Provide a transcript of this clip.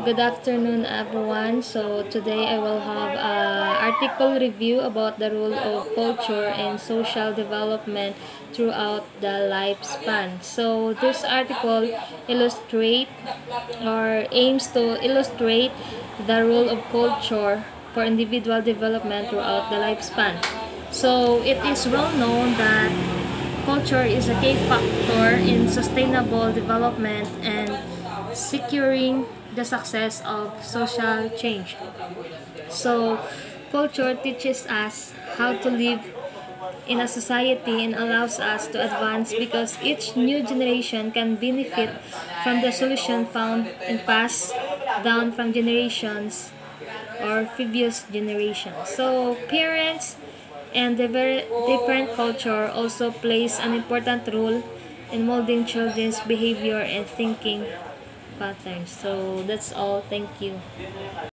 Good afternoon, everyone. So today I will have an article review about the role of culture in social development throughout the lifespan. So this article aims to illustrate the role of culture for individual development throughout the lifespan. So it is well known that culture is a key factor in sustainable development and securing the success of social change. So, culture teaches us how to live in a society and allows us to advance because each new generation can benefit from the solution found and passed down from generations or previous generations. So, parents and different culture also plays an important role in molding children's behavior and thinking patterns. So that's all. Thank you.